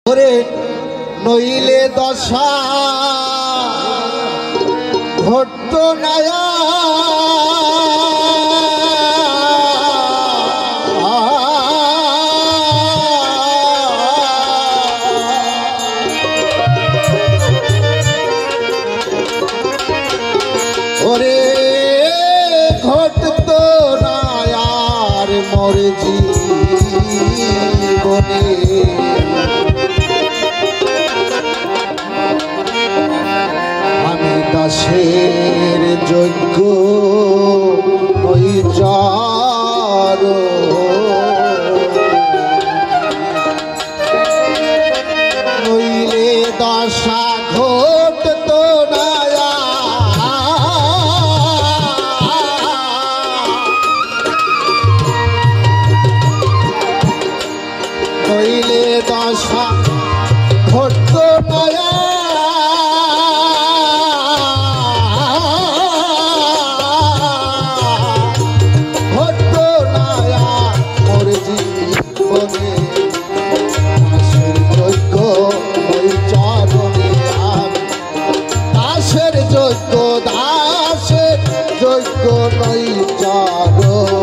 ওরে নইলে দশা ঘটত নায়া ওরে ঘটত নায়ার মরে জীবনে আমি দাসের যোগ্য ওই চার নইলে দশা ঘটত নায়া নইলে দশা ঘটত নায়া দাসের যোগ্য নই চার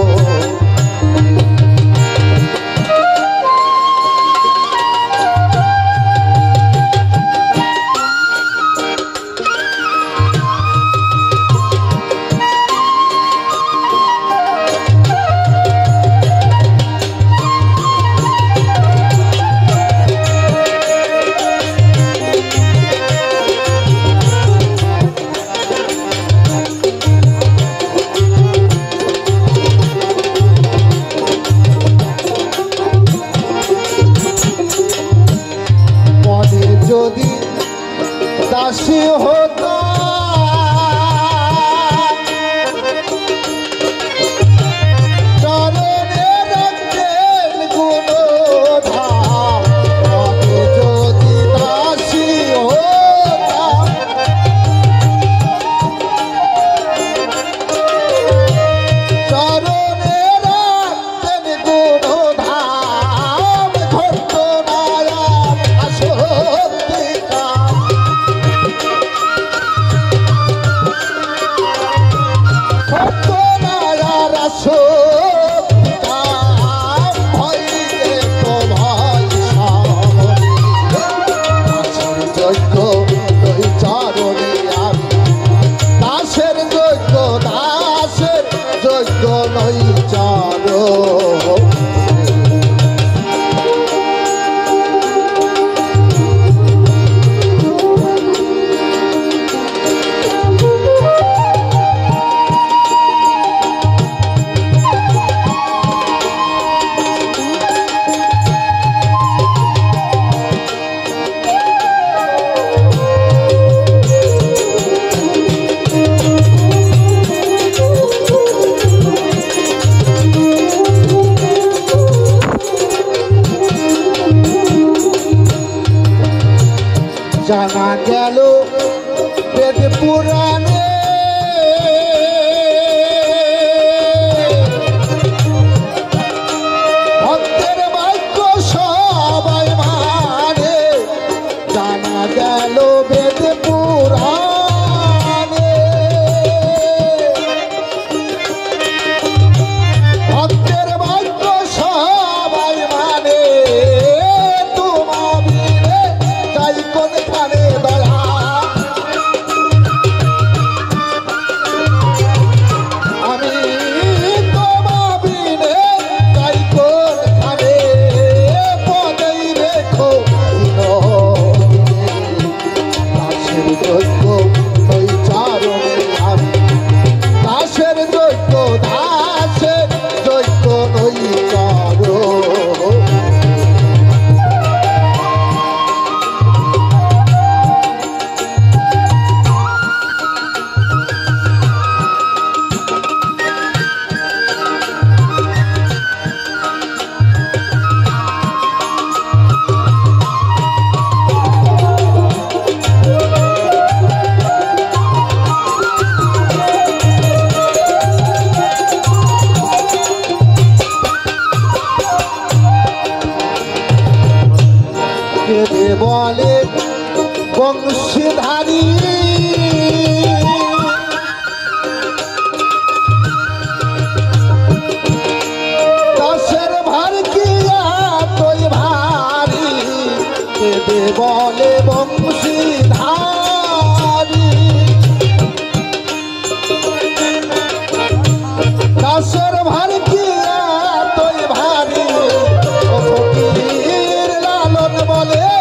যদি দাসী হতো চরণে রাখতেন গুণধাম যদি দাসী হতাম চরণে রাখতেন গুণধাম ঘটত নায়ার আসো নই চার জানা গেল বেদ পুরাণে ভক্তের বাক্য সবাই মানে জানা গেল বেদ পুরাণে ভক্তের বাক্য সবাই মানে তোমার যাই কোনখানে দয়া কে বলে বংশীধারী দাসের ভার কি এতই ভারী কে বলে বংশীধারী দাসের ভার কি এতই ভারী ও ফকির লালন বলে